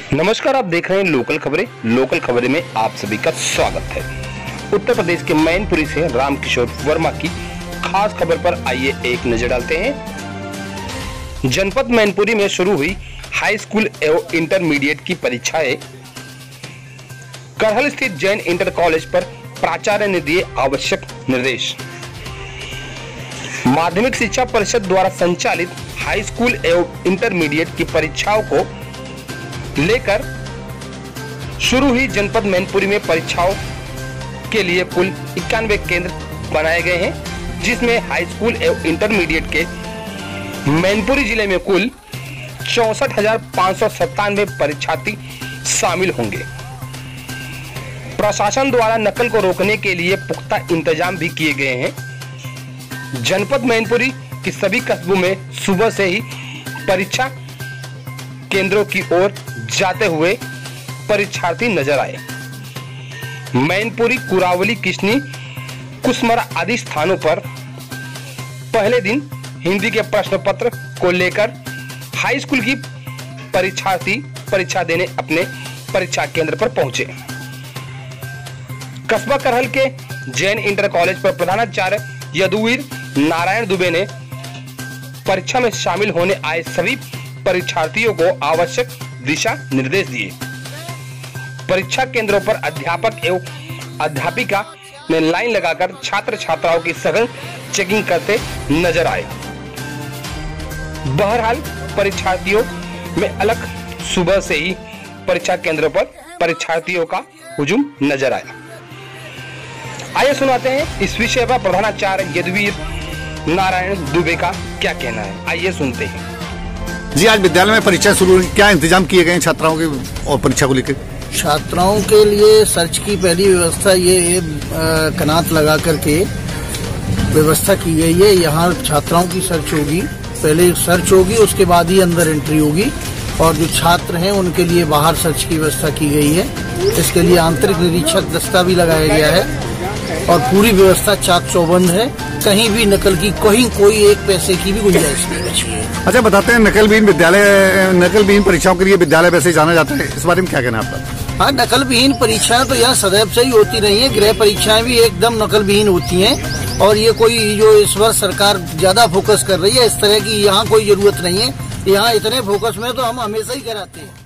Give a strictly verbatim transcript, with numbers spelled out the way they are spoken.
नमस्कार, आप देख रहे हैं लोकल खबरें। लोकल खबरें में आप सभी का स्वागत है। उत्तर प्रदेश के मैनपुरी से रामकिशोर वर्मा की खास खबर पर आइए एक नजर डालते हैं। जनपद मैनपुरी में शुरू हुई हाई स्कूल एवं इंटरमीडिएट की परीक्षाएं। करहल स्थित जैन इंटर कॉलेज पर प्राचार्य ने दिए आवश्यक निर्देश। माध्यमिक शिक्षा परिषद द्वारा संचालित हाई स्कूल एवं इंटरमीडिएट की परीक्षाओं को लेकर शुरू हुई जनपद मैनपुरी में परीक्षाओं के लिए कुल इक्यानवे केंद्र बनाए गए हैं, जिसमें हाई स्कूल एवं इंटरमीडिएट के मैनपुरी जिले में कुल चौसठ हजार पाँच सौ सत्तानवे परीक्षार्थी शामिल होंगे। प्रशासन द्वारा नकल को रोकने के लिए पुख्ता इंतजाम भी किए गए हैं। जनपद मैनपुरी की सभी कस्बों में सुबह से ही परीक्षा केंद्रों की ओर जाते हुए परीक्षार्थी नजर आए। मैनपुरी, कुरावली, किशनी, कुसमरा आदि स्थानों पर पहले दिन हिंदी के प्रश्न पत्र को लेकर हाई स्कूल की परीक्षार्थी परीक्षा देने अपने परीक्षा केंद्र पर पहुंचे। कस्बा करहल के जैन इंटर कॉलेज पर प्रधानाचार्य यदुवीर नारायण दुबे ने परीक्षा में शामिल होने आए सभी परीक्षार्थियों को आवश्यक दिशा निर्देश दिए। परीक्षा केंद्रों पर अध्यापक एवं अध्यापिका ने लाइन लगाकर छात्र छात्राओं की सघन चेकिंग करते नजर आए। बहरहाल परीक्षार्थियों में अलग सुबह से ही परीक्षा केंद्रों पर परीक्षार्थियों का हुजूम नजर आया। आइए सुनाते हैं इस विषय पर प्रधानाचार्य यदुवीर नारायण दुबे का क्या कहना है। आइए सुनते हैं। जी, आज विद्यालय में परीक्षा शुरू हुई, क्या इंतजाम किए गए छात्राओं के और परीक्षा को लेकर? छात्राओं के लिए सर्च की पहली व्यवस्था ये कनात लगा करके व्यवस्था की गई है। यहाँ छात्राओं की सर्च होगी, पहले सर्च होगी, उसके बाद ही अंदर एंट्री होगी। और जो छात्र हैं उनके लिए बाहर सर्च की व्यवस्था की गई है। इसके लिए आंतरिक निरीक्षक दस्ता भी लगाया गया है और पूरी व्यवस्था चाक चौबंद है। कहीं भी नकल की कहीं कोई एक पैसे की भी गुंजाइश नहीं बची है। अच्छा, बताते हैं नकलविहीन विद्यालय नकलविहीन परीक्षाओं के लिए विद्यालय वैसे जाना जाता है, इस बारे में क्या कहना है आपका? हाँ, नकलविहीन परीक्षाएं तो यहाँ सदैव से ही होती रही है। गृह परीक्षाएं भी एकदम नकलविहीन होती हैं और ये कोई जो इस वर्ष सरकार ज्यादा फोकस कर रही है, इस तरह की यहाँ कोई जरूरत नहीं है। यहाँ इतने फोकस में तो हम हमेशा ही कराते हैं।